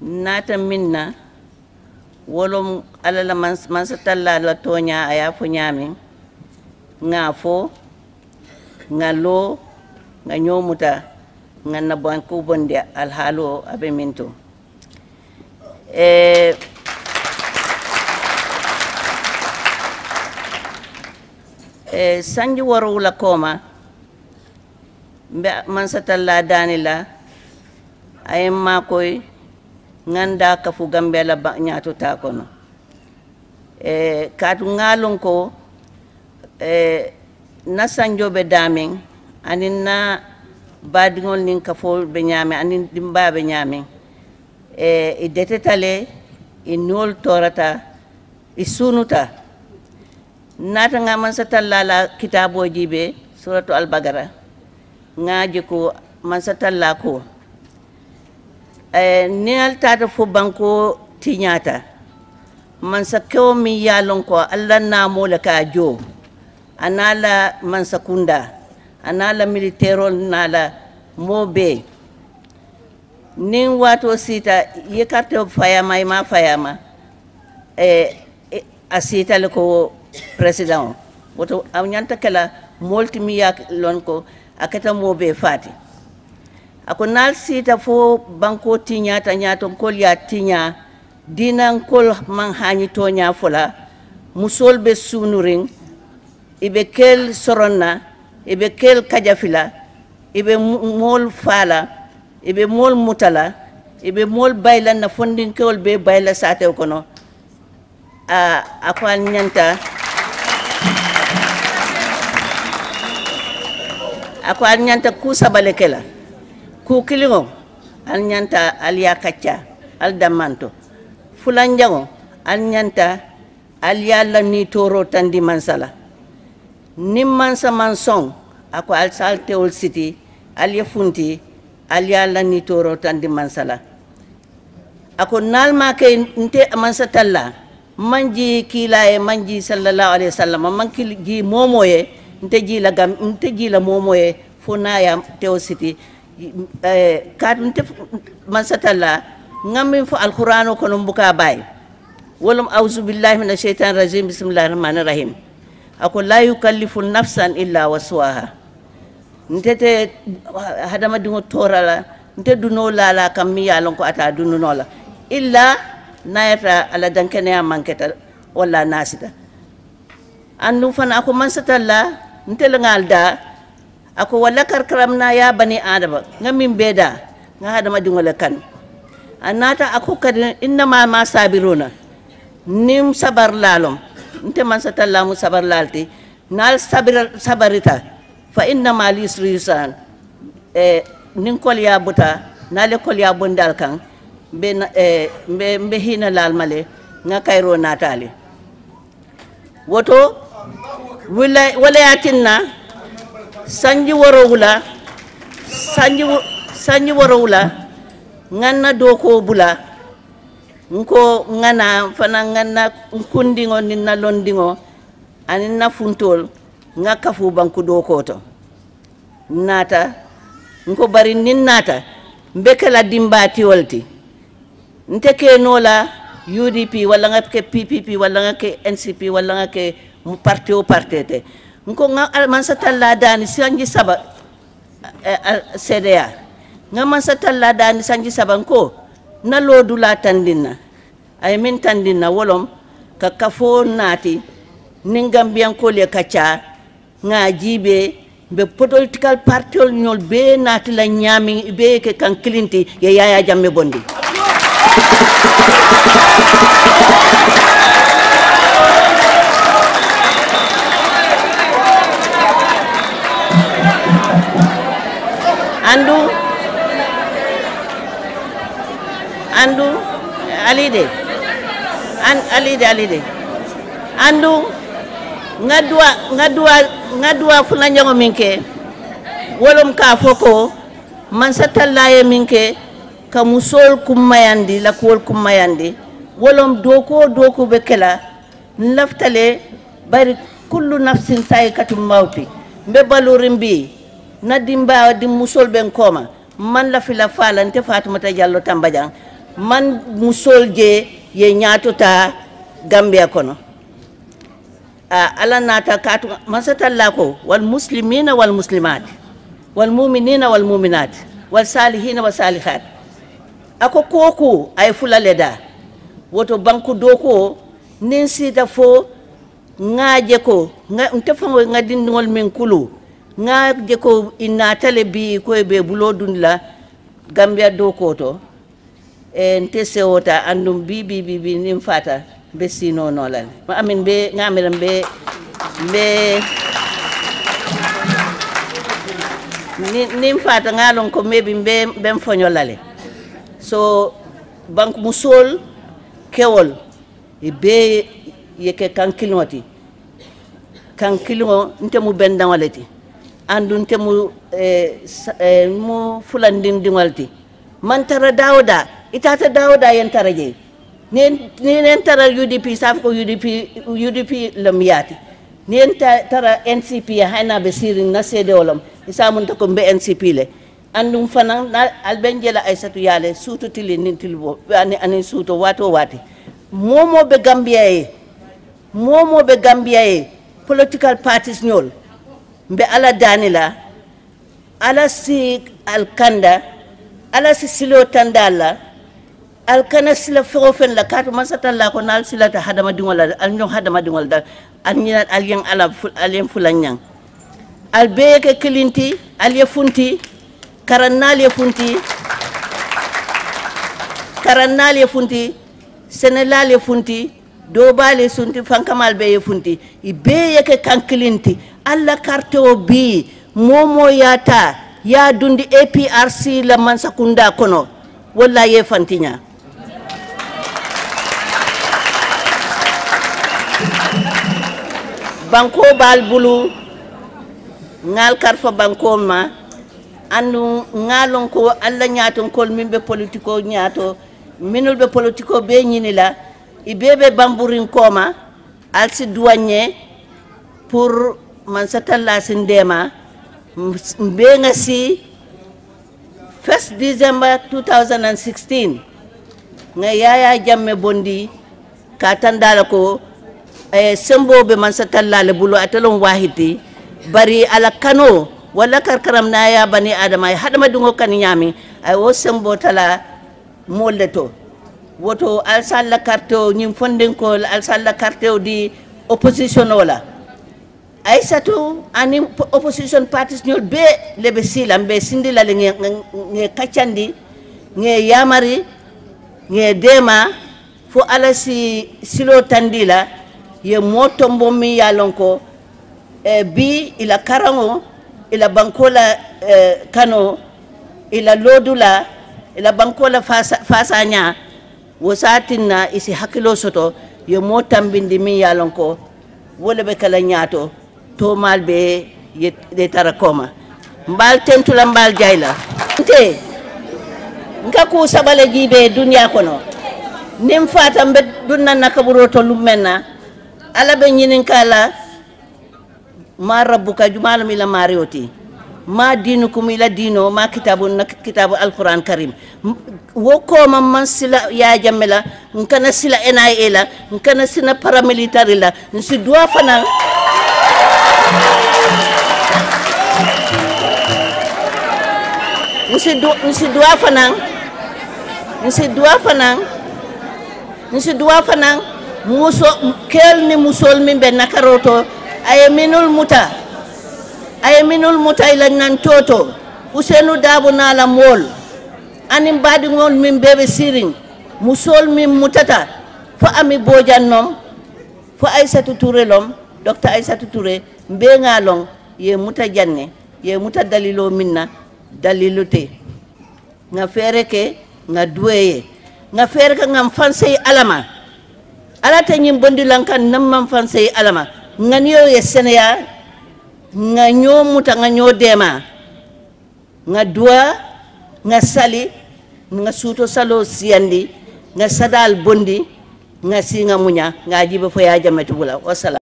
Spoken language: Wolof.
nata minna wolom alala man sa talla la tonya aya fo nyami nga fo nga lo nga nyomuta nga naban ko bonde al halo abe minto sanji waro la koma mbe man sa talla danila ay makoy nganda kafu gambela ba nyaato ta kono katu ngalon ko na sanjobe damin anin na badigol nin kafo be nyame anin dimbabe nyame e detetale e nol torata e sunuta nata nga man sa tallala kitabo jibe suratu al-bagara ngaji ko man sa talla ko niyal tata fo banko tiñata man sa kewo mi yalon ko alla namola ka jo anala man sa kunda anala militerol nala mobe nin wato sita ye carte fayama ma fayama a sita le ko president woto am nyanta kala molti mi yak lon ko akata mobe fati ako nal sita fo banko tinya tanya to kol ya tinya dinan kol man hani to nya fola musol be sunuring ibe kel soronna ibe kel kajafila ibe mol fala ibe mol mutala ibe mol bayla na fondin kol be bayla sate kono ako nyanta kusa balekela ku kilingo al nyanta al yakacca al damanto fulanjango al nyanta al yalla ni toro tandi mansala nim mansa mansong ako al salteol city al yafunti al yalla ni toro tandi mansala ako nalma ke nte mansa talla manji kilaye manji sallallahu alaihi wasallam man ji momoye nte ji la momoye fonaya teo city kadunte man satalla ngamin fo alqur'ano kono mbuka bay walam auzu billahi minash shaitanir rajim bismillahir rahmanir rahim ako la yukallifu nafsan illa waswaha ntete hadama dingo torala nte duno lala kam mi yalon ko ata duno la illa nayata ala dankene manketa wala nasita andu fana ako man satalla nte ngalda ako wala karkaramna ya bani adama ngamin beda nga adama dingola kan anata ako kad inna ma sabiruna nim sabar lalom nte man satalla mu sabar lalti nal sabarita fa inna ma lisri yusan nin kol ya buta nale kol ya bondal kan be hina lal male nga kayro natali woto wala yatinna sanji warowula nganna doko bula nko ngana fana nganna kundingo ninna londingo aninna funtol ngaka fu banku doko to nata nko bari nin nata mbekala dimbati wolti nteke nola UDP wala ngake PPP wala ngake NCP wala ngake parti o partete nko nga man sa talla dani sanji saba CDA nga man sa talla dani sanji saba ko na lodu la tandina ay min tandina wolom ka kafo nati ningambian ko le kacha nga jibe be political party nyol be nati la nyami be ke kan klinti ya yaya jamme bondi andu alide andu ngadua fulanjango minke wolom ka foko man satallaye minke ka musol kummayandi la kol kummayandi wolom doko be kala laftale bari kullu nafsin saikatum mawti mbe balurimbi nadimba di musol ben koma man la fila fala nte Fatoumata Jallow Tambajang man musol je ye ñatota Gambia kono ala nata katu masatalla ko wal muslimina wal muslimat wal mu'minina wal mu'minat wal salihina wal salihat ako koku ay fulale da woto banku doko nin sita fo ngaje ko ntefa ngadindol min kulu ngaje ko inatale bi ko be bulodun la Gambia doko to nte sewota andum bi nim fata be sino nolal ma amin be ngamiram be nim fata ngalon ko mebi be foñolale so bank musol kewol be yeke kankiloti kankilo nte mu bendawaleti andu nte mu mu fulandin dingwalti man tara dawda itata dawda yen taraje nen tara UDP saf ko UDP lamiyati nen tara NCP hayna be sirin na sedeolom isamun to ko be NCP le andum fanan albenjela aisatu yale suto tilin nin tilbo ani suto wato wati momo be Gambia e political parties nyol mbe ala danila ala si alkanda ala si silo tandala alkana sila ferofen la katu masatalla ko nal sila ta hadama dingol al nyong hadama dingol da anyina al yang ala alien fulanyang al beke kilinti al yafunti karannal yafunti senelal yafunti dobale sunti fankamal be yafunti ibe yake kankilinti alla karto bi momo yata ya dundi APRC la mansakunda kono walla ye fantinya banko bal bulu ngal karfa banko ma andu ngalon ko alla nyaaton kol mimbe politiko nyaato minul be politiko be nyinila ibebe bamburin koma alsi douanier pour man satalla sindema mbe ngasi 1st December 2016 nga yaya jamme bondi ka tandala ko sembo be man satalla le bulu atalon wahiti bari ala kano wala karkaram na ya bani adama hadama dungo kan nyami ay wo sembo tala molleto woto alsalla karto nyim fonden ko alsalla karto di opposition wala aisatu ani opposition parties nyol be lebe silam be sindila le nge kachandi nge yamari nge dema fo ala si silo tandila ye moto mbomi yalonko bi ila karango ila bankola kano ila lodula ila bankola fasanya wosatinna isi hakilo soto ye motambindi mi yalonko wole be kala nyaato to malbe de tarakoma mbal tentula mbal jayla te ngaku sabale jibe dunya kono nim fata mbe dunna nakaburo to lumenna ala be nyinin kala ma rabbuka jumal mi la marioti ma dinukum ila dino ma kitabu alquran karim woko man sila ya jamela nkana sila NIA la nkana sina paramilitary la nsi dua fana nsi dua fana muso kel ni musol min be nakaroto ay minul muta ila nan toto usenu dabu na la mol anim badi ngol min bebe siring musol min mutata fo ami bojannom fo Aissatou Touré lom Dr. Aissatou Touré mbe ngalong ye muta janne ye muta dalilo minna dalilote nga fere ke nga duweye nga fere ka ngam fansey alama alata nyim bondi lankan nam mam fansey alama nga niyo ye seneya nga nyo muta nga nyo dema nga dua nga sali nga suto salo siandi nga sadal bondi nga si nga munya nga jibe fo ya jametu bula wassalam